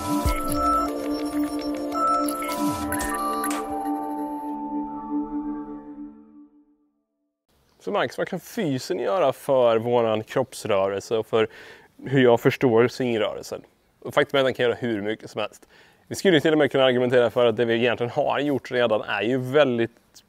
Så Max, vad kan fysen göra för våran kroppsrörelse och för hur jag förstår svingrörelsen? Och faktum är att den kan göra hur mycket som helst. Vi skulle till och med kunna argumentera för att det vi egentligen har gjort redan är ju väldigt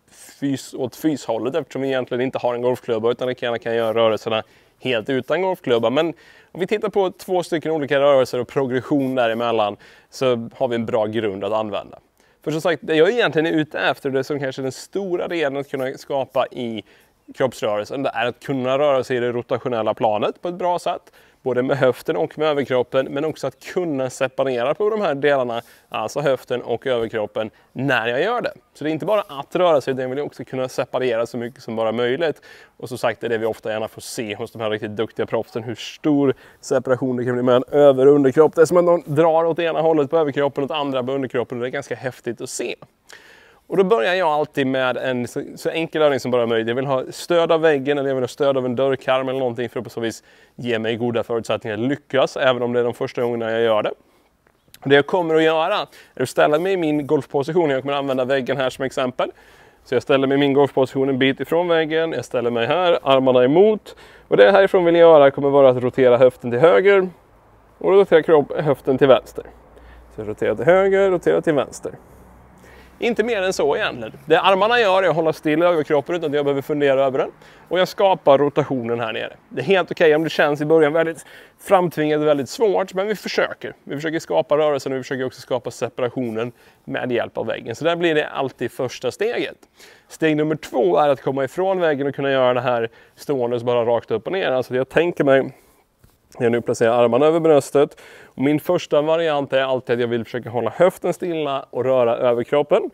åt fyshållet, eftersom vi egentligen inte har en golfklubba utan det kan göra rörelserna helt utan golfklubba. Men om vi tittar på 2 stycken olika rörelser och progression däremellan så har vi en bra grund att använda. För som sagt, det jag egentligen är ute efter, det som kanske är den stora delen att kunna skapa i kroppsrörelsen, det är att kunna röra sig i det rotationella planet på ett bra sätt. Både med höften och med överkroppen, men också att kunna separera på de här delarna, alltså höften och överkroppen, när jag gör det. Så det är inte bara att röra sig, utan vill jag också kunna separera så mycket som bara möjligt. Och som sagt, det är det vi ofta gärna får se hos de här riktigt duktiga proffsen, hur stor separation det kan bli med en över- och underkropp. Det är som att någon drar åt ena hållet på överkroppen och åt andra på underkroppen, och det är ganska häftigt att se. Och då börjar jag alltid med en så enkel övning som bara möjligt. Jag vill ha stöd av väggen eller jag vill ha stöd av en dörrkarm eller någonting för att på så vis ge mig goda förutsättningar att lyckas, även om det är de första gångerna jag gör det. Och det jag kommer att göra är att ställa mig i min golfposition. Jag kommer att använda väggen här som exempel. Så jag ställer mig i min golfposition en bit ifrån väggen. Jag ställer mig här, armarna emot. Och det jag härifrån vill göra kommer vara att rotera höften till höger och rotera höften till vänster. Så jag roterar till höger, roterar till vänster. Inte mer än så egentligen. Det armarna gör är att hålla still i överkroppen utan att jag behöver fundera över den. Och jag skapar rotationen här nere. Det är helt okej om det känns i början väldigt framtvingat och väldigt svårt, men vi försöker. Vi försöker skapa rörelsen och vi försöker också skapa separationen med hjälp av väggen. Så där blir det alltid första steget. Steg nummer 2 är att komma ifrån väggen och kunna göra det här stående bara rakt upp och ner. Alltså jag tänker mig, jag nu placerar armarna över bröstet. Och min första variant är alltid att jag vill försöka hålla höften stilla och röra överkroppen.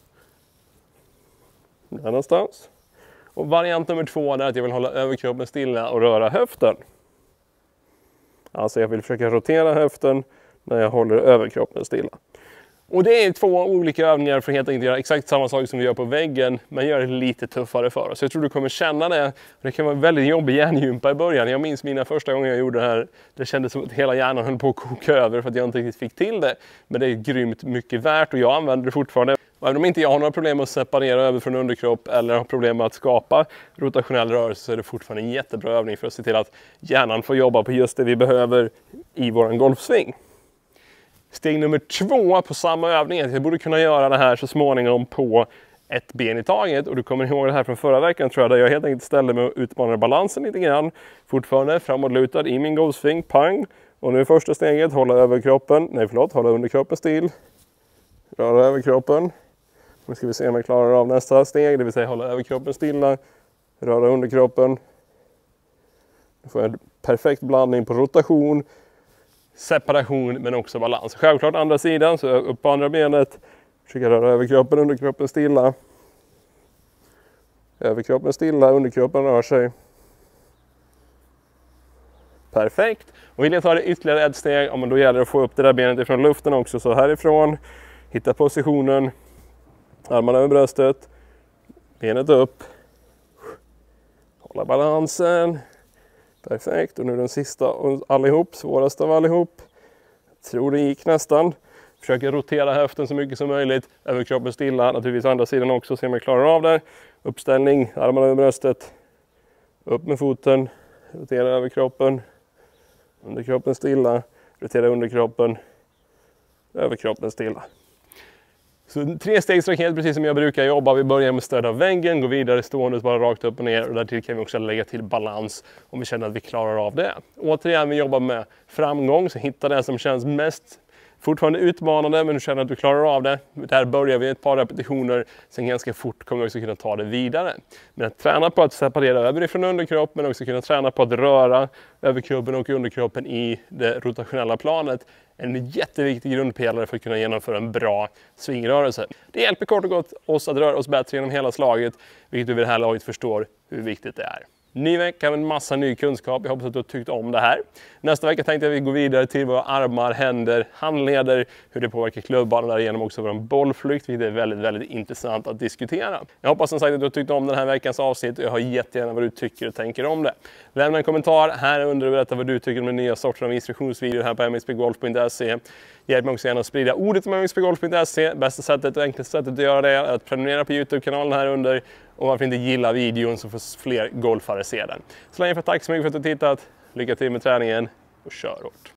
Där någonstans. Och variant nummer 2 är att jag vill hålla överkroppen stilla och röra höften. Alltså jag vill försöka rotera höften när jag håller överkroppen stilla. Och det är 2 olika övningar för att helt enkelt göra exakt samma sak som vi gör på väggen, men gör det lite tuffare för oss. Jag tror du kommer känna det. Det kan vara väldigt jobbig hjärngympa i början. Jag minns mina första gånger jag gjorde det här. Det kändes som att hela hjärnan höll på att koka över för att jag inte riktigt fick till det. Men det är grymt mycket värt och jag använder det fortfarande. Och även om inte jag har några problem att separera över från underkropp eller har problem med att skapa rotationell rörelse, så är det fortfarande en jättebra övning för att se till att hjärnan får jobba på just det vi behöver i våran golfsving. Steg nummer 2 på samma övning är att jag borde kunna göra det här så småningom på ett ben i taget. Och du kommer ihåg det här från förra veckan tror jag, där jag helt enkelt ställde mig och utmanade balansen lite grann. Fortfarande framåtlutad i min golfsving, pang. Och nu första steget, hålla underkroppen still. Röra överkroppen. Nu ska vi se om jag klarar av nästa steg, det vill säga hålla överkroppen stilla. Röra underkroppen. Nu får jag en perfekt blandning på rotation, separation men också balans. Självklart andra sidan, så upp på andra benet. Försöka röra överkroppen, underkroppen stilla. Överkroppen stilla, underkroppen rör sig. Perfekt. Och vill jag ta det ytterligare ett steg, om då gäller det att få upp det där benet ifrån luften också. Så härifrån, hitta positionen. Armarna över bröstet. Benet upp. Hålla balansen. Perfekt, och nu den sista allihop, svårast av allihop. Jag tror det gick nästan. Försöker rotera höften så mycket som möjligt. Överkroppen stilla, naturligtvis andra sidan också, se om jag klarar av det. Uppställning, armarna över bröstet. Upp med foten, rotera överkroppen. Underkroppen stilla, rotera underkroppen. Överkroppen stilla. Så 3-stegsraket, precis som jag brukar jobba. Vi börjar med stöd av väggen, går vidare stående bara rakt upp och ner. Och därtill kan vi också lägga till balans om vi känner att vi klarar av det. Återigen, vi jobbar med framgång, så hitta det som känns mest fortfarande utmanande, men du känner att du klarar av det. Där börjar vi ett par repetitioner, sen ganska fort kommer vi också kunna ta det vidare. Men att träna på att separera överifrån underkropp, men också kunna träna på att röra överkroppen och underkroppen i det rotationella planet. En jätteviktig grundpelare för att kunna genomföra en bra svingrörelse. Det hjälper kort och gott oss att röra oss bättre genom hela slaget, vilket du vid det här laget förstår hur viktigt det är. Ny vecka med en massa ny kunskap. Jag hoppas att du har tyckt om det här. Nästa vecka tänkte jag att vi går vidare till våra armar, händer, handleder, hur det påverkar klubban och därigenom också vår bollflykt, vilket är väldigt, väldigt intressant att diskutera. Jag hoppas som sagt att du har tyckt om den här veckans avsnitt och jag hör jättegärna vad du tycker och tänker om det. Lämna en kommentar här under och berätta vad du tycker om den nya sorten av instruktionsvideo här på mxpgolf.se. Hjälp mig också gärna att sprida ordet om mxpgolf.se. Bästa sättet och enklaste sättet att göra det är att prenumerera på YouTube-kanalen här under. Och varför inte gilla videon så får fler golfare se den. Så länge för tack så mycket för att du har tittat. Lycka till med träningen och kör hårt!